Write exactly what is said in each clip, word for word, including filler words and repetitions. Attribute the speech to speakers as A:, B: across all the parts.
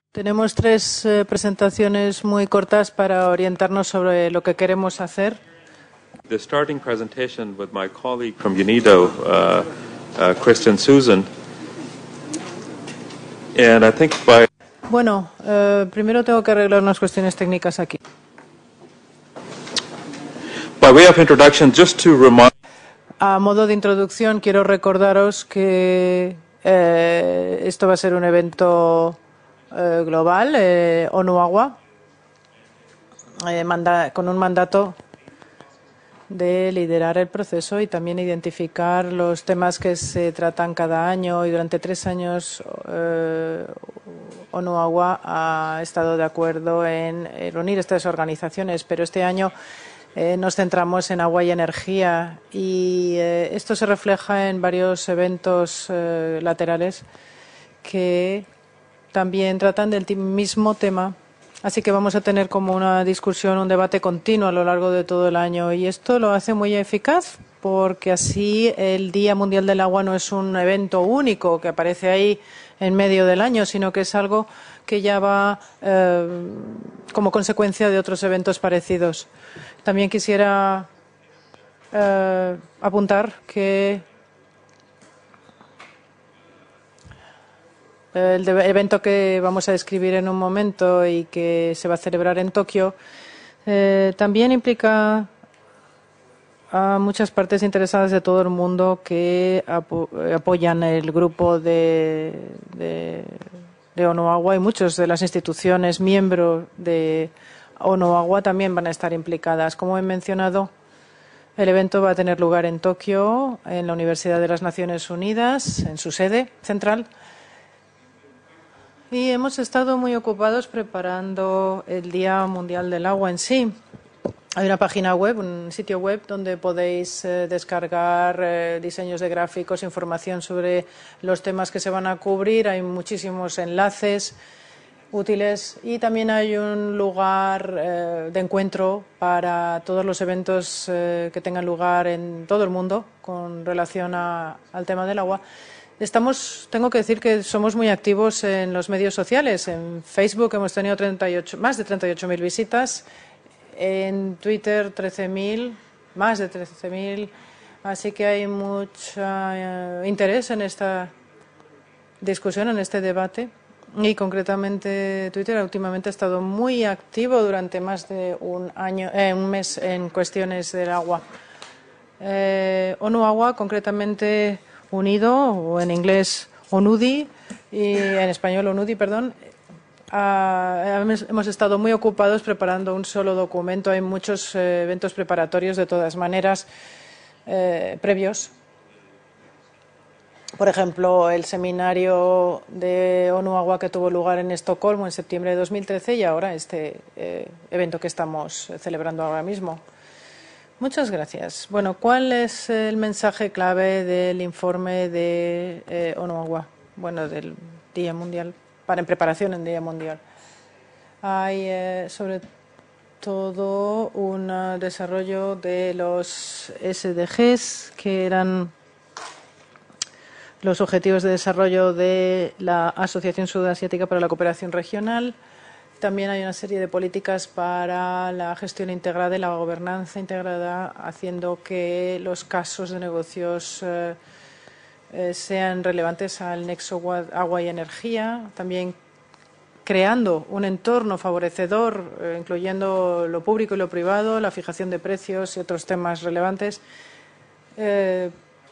A: Tenemos tres eh, presentaciones muy cortas para orientarnos sobre lo que queremos hacer.
B: The starting presentation with my colleague from UNIDO, uh, uh, Christian Susan, and I think by
A: Bueno, eh, primero tengo que arreglar unas cuestiones técnicas aquí.
B: by way of introduction, just to remind.
A: A modo de introducción, quiero recordaros que eh, esto va a ser un evento eh, global, eh, ONU Agua, eh, manda, con un mandato de liderar el proceso y también identificar los temas que se tratan cada año. Y durante tres años eh, ONU Agua ha estado de acuerdo en, en unir estas organizaciones, pero este año eh, nos centramos en agua y energía y eh, esto se refleja en varios eventos eh, laterales que también tratan del mismo tema. Así que vamos a tener como una discusión, un debate continuo a lo largo de todo el año. Y esto lo hace muy eficaz porque así el Día Mundial del Agua no es un evento único que aparece ahí en medio del año, sino que es algo que ya va eh, como consecuencia de otros eventos parecidos. También quisiera eh, apuntar que el evento que vamos a describir en un momento y que se va a celebrar en Tokio eh, también implica a muchas partes interesadas de todo el mundo que apo apoyan el grupo de, de, de ONU Agua y muchas de las instituciones miembros de ONU Agua también van a estar implicadas. Como he mencionado, el evento va a tener lugar en Tokio, en la Universidad de las Naciones Unidas, en su sede central. Y hemos estado muy ocupados preparando el Día Mundial del Agua en sí. Hay una página web, un sitio web donde podéis eh, descargar eh, diseños de gráficos, información sobre los temas que se van a cubrir. Hay muchísimos enlaces útiles y también hay un lugar eh, de encuentro para todos los eventos eh, que tengan lugar en todo el mundo con relación a, al tema del agua. Estamos, tengo que decir que somos muy activos en los medios sociales. En Facebook hemos tenido treinta y ocho, más de treinta y ocho mil visitas. En Twitter, trece mil, más de trece mil. Así que hay mucho eh, interés en esta discusión, en este debate. Y concretamente Twitter últimamente ha estado muy activo durante más de un año, eh, un mes en cuestiones del agua. Eh, ONU Agua, concretamente Unido, o en inglés ONUDI, y en español ONUDI, perdón. Uh, hemos estado muy ocupados preparando un solo documento. Hay muchos eh, eventos preparatorios, de todas maneras, eh, previos. Por ejemplo, el seminario de ONU Agua que tuvo lugar en Estocolmo en septiembre de dos mil trece y ahora este eh, evento que estamos celebrando ahora mismo. Muchas gracias. Bueno, ¿cuál es el mensaje clave del informe de eh, ONU Agua? Bueno, del Día Mundial, para en preparación en Día Mundial. Hay eh, sobre todo un uh, desarrollo de los S D Gs, que eran los Objetivos de Desarrollo de la Asociación Sudasiática para la Cooperación Regional. También hay una serie de políticas para la gestión integrada y la gobernanza integrada, haciendo que los casos de negocios eh, eh, sean relevantes al nexo agua y energía. También creando un entorno favorecedor, eh, incluyendo lo público y lo privado, la fijación de precios y otros temas relevantes. Eh,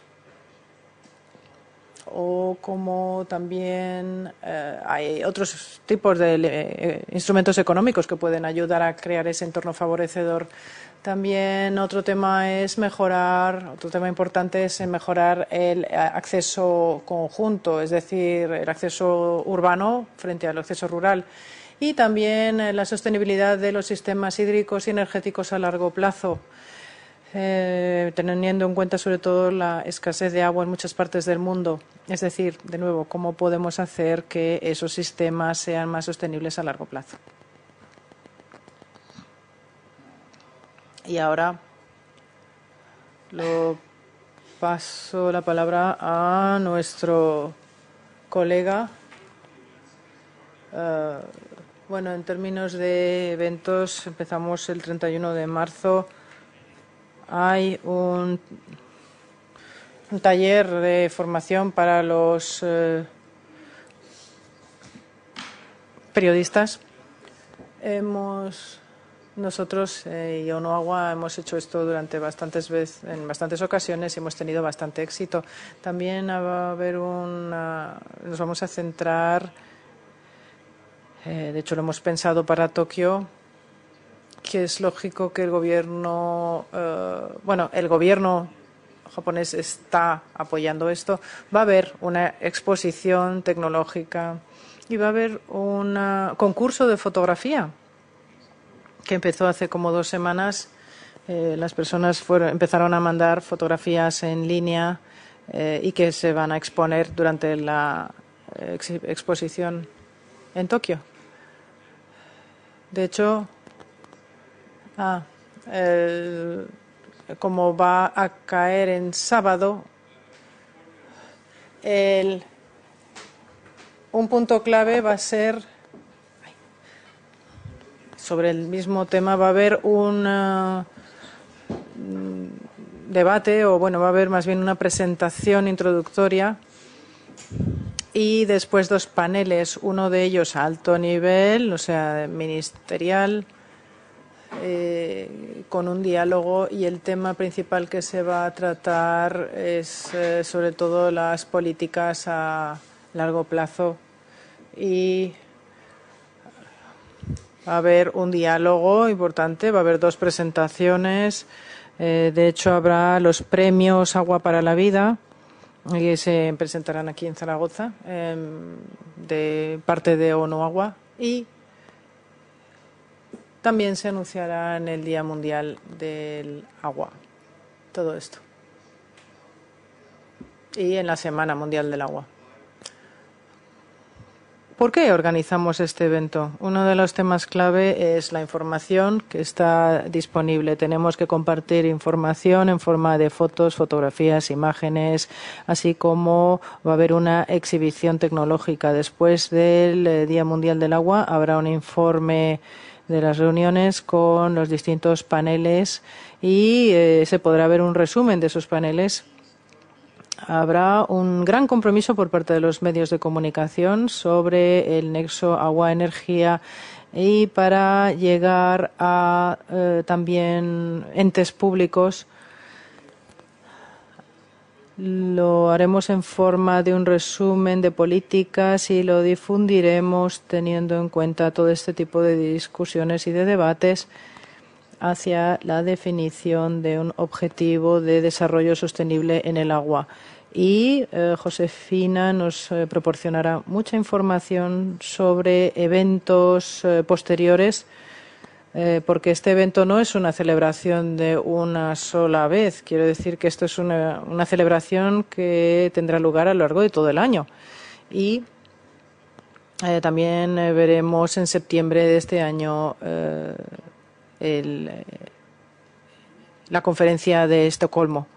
A: o como también eh, hay otros tipos de eh, instrumentos económicos que pueden ayudar a crear ese entorno favorecedor. También otro tema es mejorar, otro tema importante es mejorar el acceso conjunto, es decir, el acceso urbano frente al acceso rural. Y también la sostenibilidad de los sistemas hídricos y energéticos a largo plazo. Eh, teniendo en cuenta sobre todo la escasez de agua en muchas partes del mundo. Es decir, de nuevo, cómo podemos hacer que esos sistemas sean más sostenibles a largo plazo. Y ahora lo paso la palabra a nuestro colega Uh, bueno, en términos de eventos, empezamos el treinta y uno de marzo. Hay un, un taller de formación para los uh, periodistas. Hemos, nosotros eh, y ONU Agua hemos hecho esto durante bastantes veces, en bastantes ocasiones y hemos tenido bastante éxito. También va a haber una, nos vamos a centrar, eh, de hecho lo hemos pensado para Tokio, que es lógico que el gobierno, eh, bueno, el gobierno japonés está apoyando esto. Va a haber una exposición tecnológica y va a haber un concurso de fotografía que empezó hace como dos semanas. Eh, las personas fueron, empezaron a mandar fotografías en línea eh, y que se van a exponer durante la ex exposición en Tokio. De hecho, ah, el, como va a caer en sábado, el, un punto clave va a ser, sobre el mismo tema, va a haber un uh, debate, o bueno, va a haber más bien una presentación introductoria y después dos paneles, uno de ellos a alto nivel, o sea, ministerial, eh, con un diálogo, y el tema principal que se va a tratar es eh, sobre todo las políticas a largo plazo, y va a haber un diálogo importante, va a haber dos presentaciones, eh, de hecho habrá los premios Agua para la Vida, que se presentarán aquí en Zaragoza eh, de parte de ONU Agua, y también se anunciará en el Día Mundial del Agua todo esto, y en la Semana Mundial del Agua. ¿Por qué organizamos este evento? Uno de los temas clave es la información que está disponible. Tenemos que compartir información en forma de fotos, fotografías, imágenes, así como va a haber una exhibición tecnológica. Después del Día Mundial del Agua habrá un informe de las reuniones con los distintos paneles y eh, se podrá ver un resumen de esos paneles. Habrá un gran compromiso por parte de los medios de comunicación sobre el nexo agua-energía y para llegar a eh, también entes públicos. Lo haremos en forma de un resumen de políticas y lo difundiremos teniendo en cuenta todo este tipo de discusiones y de debates hacia la definición de un objetivo de desarrollo sostenible en el agua. Y eh, Josefina nos eh, proporcionará mucha información sobre eventos eh, posteriores, eh, porque este evento no es una celebración de una sola vez. Quiero decir que esto es una, una celebración que tendrá lugar a lo largo de todo el año. Y eh, también eh, veremos en septiembre de este año eh, El, la conferencia de Estocolmo.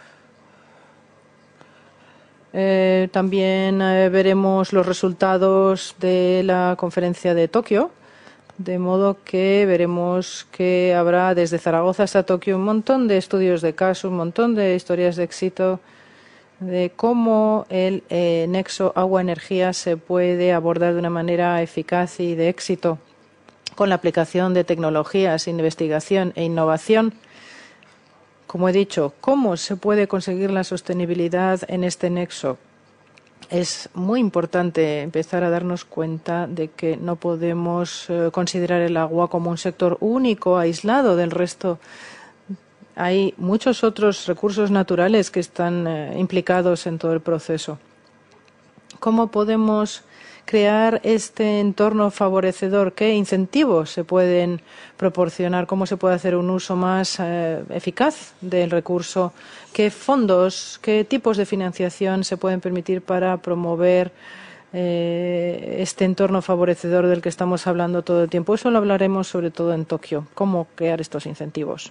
A: Eh, también eh, veremos los resultados de la conferencia de Tokio, de modo que veremos que habrá desde Zaragoza hasta Tokio un montón de estudios de caso, un montón de historias de éxito de cómo el eh, nexo agua-energía se puede abordar de una manera eficaz y de éxito, con la aplicación de tecnologías, investigación e innovación. Como he dicho, ¿cómo se puede conseguir la sostenibilidad en este nexo? Es muy importante empezar a darnos cuenta de que no podemos eh, considerar el agua como un sector único, aislado del resto. Hay muchos otros recursos naturales que están eh, implicados en todo el proceso. ¿Cómo podemos crear este entorno favorecedor? ¿Qué incentivos se pueden proporcionar? ¿Cómo se puede hacer un uso más eh, eficaz del recurso? ¿Qué fondos, qué tipos de financiación se pueden permitir para promover eh, este entorno favorecedor del que estamos hablando todo el tiempo? Eso lo hablaremos sobre todo en Tokio. ¿Cómo crear estos incentivos?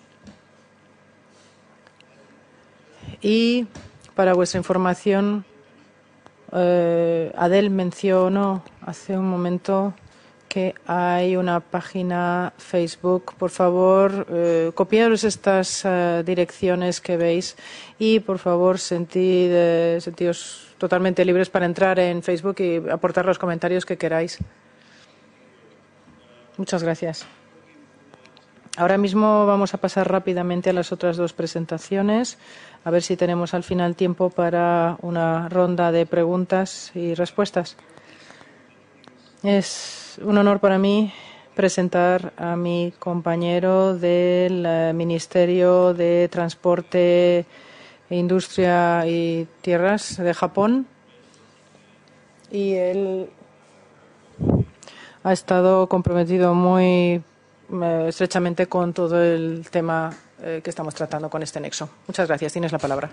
A: Y para vuestra información, eh, Adel mencionó hace un momento que hay una página Facebook. Por favor, eh, copiaros estas eh, direcciones que veis y, por favor, sentid, eh, sentíos totalmente libres para entrar en Facebook y aportar los comentarios que queráis. Muchas gracias. Ahora mismo vamos a pasar rápidamente a las otras dos presentaciones, a ver si tenemos al final tiempo para una ronda de preguntas y respuestas. Es un honor para mí presentar a mi compañero del Ministerio de Transporte, Industria y Tierras de Japón. Y él ha estado comprometido muy eh, estrechamente con todo el tema eh, que estamos tratando con este nexo. Muchas gracias. Tienes la palabra.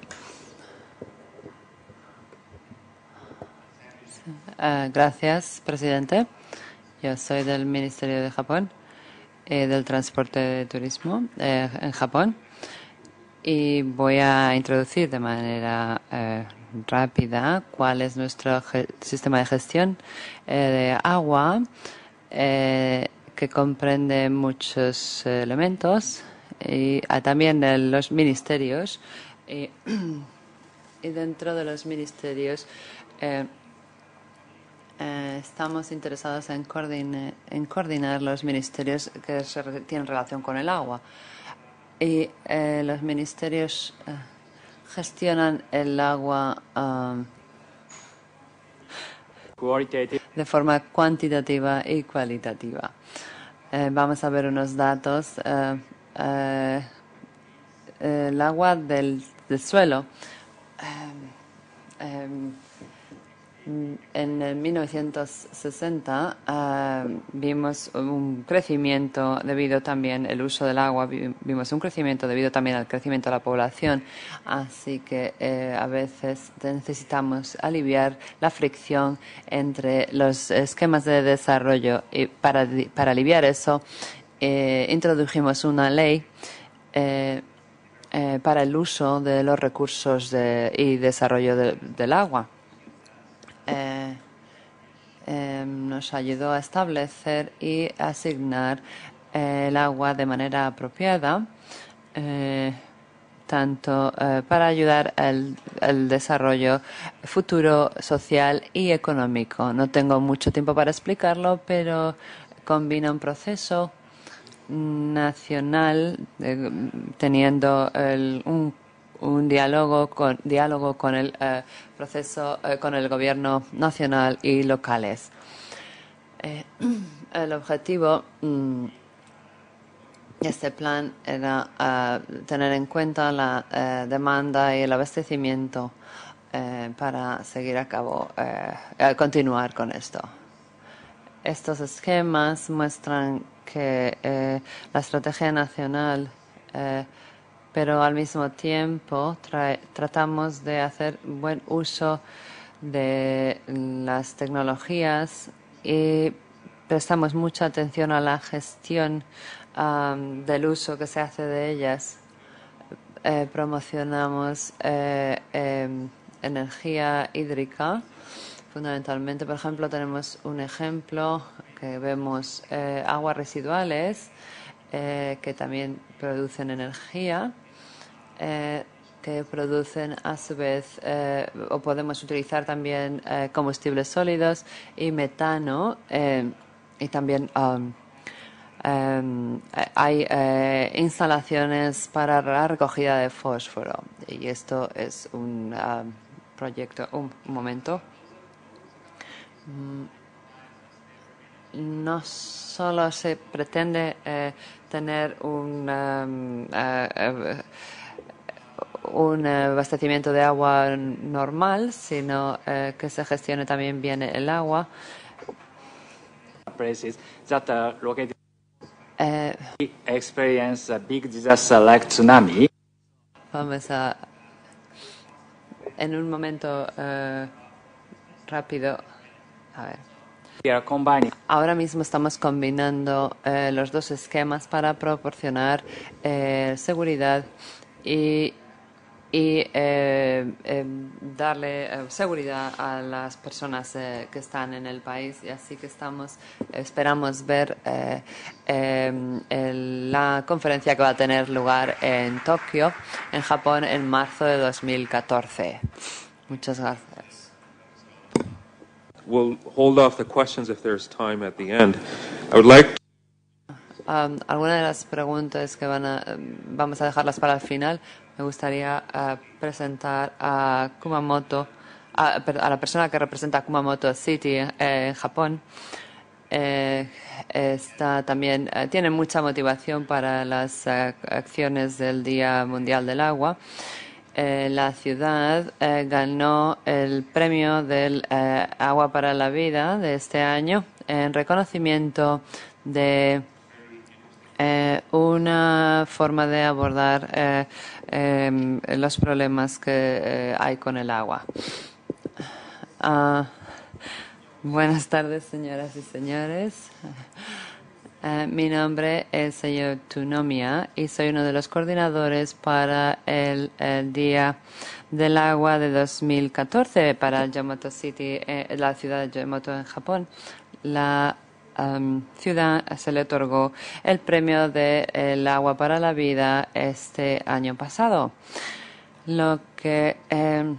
C: Uh, gracias, presidente. Yo soy del Ministerio de Japón, eh, del Transporte y Turismo eh, en Japón, y voy a introducir de manera eh, rápida cuál es nuestro sistema de gestión eh, de agua, eh, que comprende muchos eh, elementos, y ah, también de los ministerios, y, y dentro de los ministerios eh, Eh, estamos interesados en, coordine, en coordinar los ministerios que se re, tienen relación con el agua. Y eh, los ministerios eh, gestionan el agua um, de forma cuantitativa y cualitativa. Eh, vamos a ver unos datos. Eh, eh, el agua del, del suelo. Eh, eh, En el mil novecientos sesenta uh, vimos un crecimiento debido también al uso del agua, vimos un crecimiento debido también al crecimiento de la población, así que eh, a veces necesitamos aliviar la fricción entre los esquemas de desarrollo, y para, para aliviar eso eh, introdujimos una ley eh, eh, para el uso de los recursos de, y desarrollo de, del agua. Eh, eh, nos ayudó a establecer y asignar eh, el agua de manera apropiada, eh, tanto eh, para ayudar al, al desarrollo futuro social y económico. No tengo mucho tiempo para explicarlo, pero combina un proceso nacional eh, teniendo el, un un diálogo con diálogo con el eh, proceso eh, con el gobierno nacional y locales. Eh, el objetivo mm, de este plan era uh, tener en cuenta la uh, demanda y el abastecimiento uh, para seguir a cabo, uh, continuar con esto. Estos esquemas muestran que uh, la estrategia nacional uh, pero al mismo tiempo tra tratamos de hacer buen uso de las tecnologías y prestamos mucha atención a la gestión um, del uso que se hace de ellas. Eh, promocionamos eh, eh, energía hídrica. Fundamentalmente, por ejemplo, tenemos un ejemplo que vemos eh, aguas residuales eh, que también producen energía. Eh, que producen a su vez, eh, o podemos utilizar también eh, combustibles sólidos y metano, eh, y también um, um, hay eh, instalaciones para la recogida de fósforo, y esto es un uh, proyecto, un, un momento. No solo se pretende eh, tener un um, uh, uh, un abastecimiento de agua normal, sino eh, que se gestione también bien el agua.
D: Places that are located
C: Eh,
D: experience a big disaster like tsunami.
C: Vamos a, en un momento eh, rápido, a ver.
D: We are combining.
C: Ahora mismo estamos combinando eh, los dos esquemas para proporcionar eh, seguridad y y eh, eh, darle eh, seguridad a las personas eh, que están en el país. Y así que estamos, esperamos ver eh, eh, el, la conferencia que va a tener lugar en Tokio, en Japón, en marzo de dos mil catorce. Muchas gracias.
B: We'll hold off the questions if there's time at the end. I would like
C: Um, algunas de las preguntas que van a, vamos a dejarlas para el final. Me gustaría uh, presentar a Kumamoto, a, a la persona que representa Kumamoto City eh, en Japón. Eh, está también eh, tiene mucha motivación para las uh, acciones del Día Mundial del Agua. Eh, la ciudad eh, ganó el premio del eh, Agua para la Vida de este año en reconocimiento de Eh, una forma de abordar eh, eh, los problemas que eh, hay con el agua. Uh, buenas tardes, señoras y señores. Uh, mi nombre es señor Tunomiya y soy uno de los coordinadores para el, el Día del Agua de dos mil catorce para Yamato City, eh, la ciudad de Yamato en Japón. La Um, ciudad se le otorgó el premio del agua para la vida este año pasado. Lo que eh,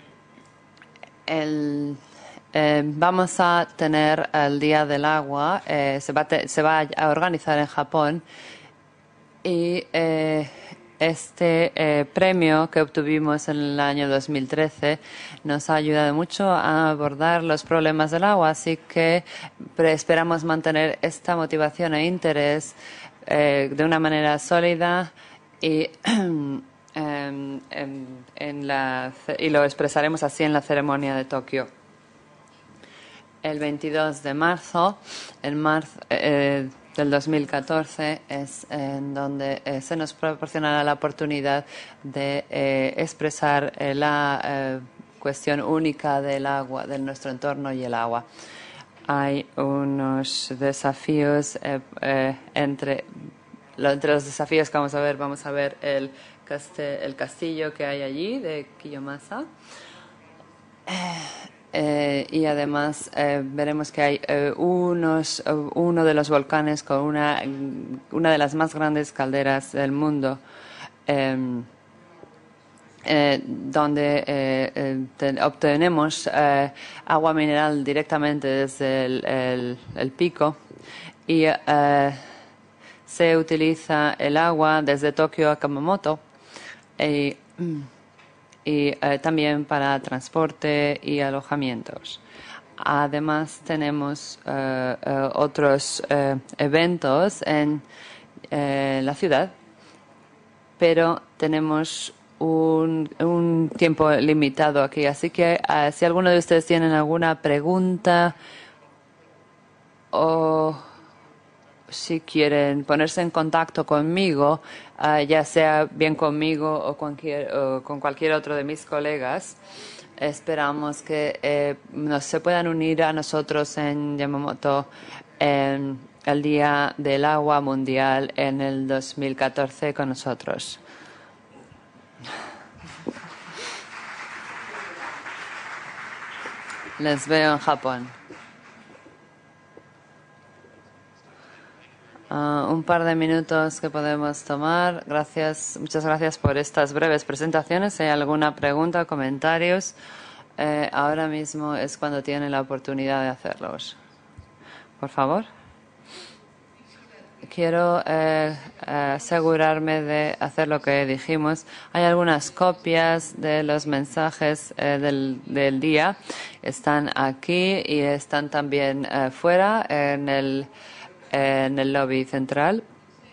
C: el, eh, vamos a tener el Día del Agua, eh, se, va te, se va a organizar en Japón y eh, este eh, premio que obtuvimos en el año dos mil trece nos ha ayudado mucho a abordar los problemas del agua, así que esperamos mantener esta motivación e interés eh, de una manera sólida y, en, en, en la, y lo expresaremos así en la ceremonia de Tokio. El veintidós de marzo, en marzo eh, del dos mil catorce es en donde eh, se nos proporcionará la oportunidad de eh, expresar eh, la eh, cuestión única del agua, de nuestro entorno y el agua. Hay unos desafíos eh, eh, entre, lo, entre los desafíos que vamos a ver, vamos a ver el, caste, el castillo que hay allí de Kiyomasa. Eh, Eh, y además eh, veremos que hay eh, unos, uh, uno de los volcanes con una, una de las más grandes calderas del mundo, eh, eh, donde eh, eh, ten, obtenemos eh, agua mineral directamente desde el, el, el pico y eh, se utiliza el agua desde Tokio a Kumamoto. Y, y eh, también para transporte y alojamientos. Además tenemos eh, eh, otros eh, eventos en eh, la ciudad, pero tenemos un, un tiempo limitado aquí, así que eh, si alguno de ustedes tienen alguna pregunta o si quieren ponerse en contacto conmigo, uh, ya sea bien conmigo o, cualquier, o con cualquier otro de mis colegas, esperamos que eh, nos, se puedan unir a nosotros en Yamamoto en el Día del Agua Mundial en el dos mil catorce con nosotros. Les veo en Japón. Uh, un par de minutos que podemos tomar. Gracias, muchas gracias por estas breves presentaciones. Si hay alguna pregunta o comentarios, eh, ahora mismo es cuando tienen la oportunidad de hacerlos. Por favor. Quiero eh, asegurarme de hacer lo que dijimos. Hay algunas copias de los mensajes eh, del, del día. Están aquí y están también eh, fuera en el en el lobby central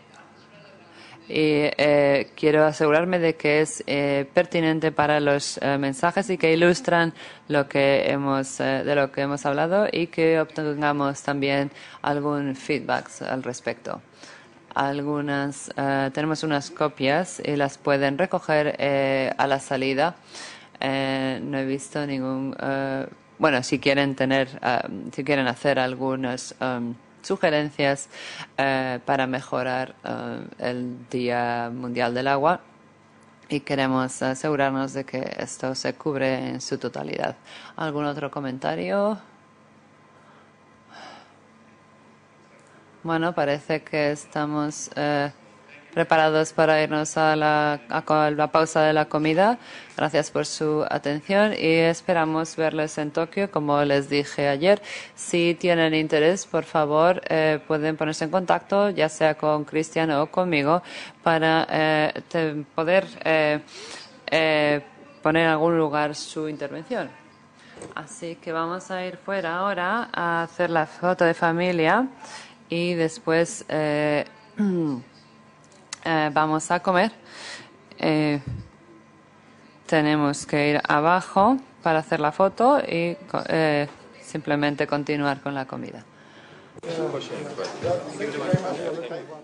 C: y eh, quiero asegurarme de que es eh, pertinente para los eh, mensajes y que ilustran lo que hemos eh, de lo que hemos hablado y que obtengamos también algún feedback al respecto. Algunas eh, tenemos unas copias y las pueden recoger eh, a la salida. Eh, no he visto ningún eh, bueno, si quieren tener uh, si quieren hacer algunos um, sugerencias eh, para mejorar eh, el Día Mundial del Agua. y queremos asegurarnos de que esto se cubre en su totalidad. ¿Algún otro comentario? Bueno, parece que estamos eh, preparados para irnos a la, a la pausa de la comida. Gracias por su atención y esperamos verles en Tokio, como les dije ayer. Si tienen interés, por favor, eh, pueden ponerse en contacto, ya sea con Cristian o conmigo, para eh, te, poder eh, eh, poner en algún lugar su intervención. Así que vamos a ir fuera ahora a hacer la foto de familia y después eh, eh, vamos a comer. Eh, tenemos que ir abajo para hacer la foto y eh, simplemente continuar con la comida.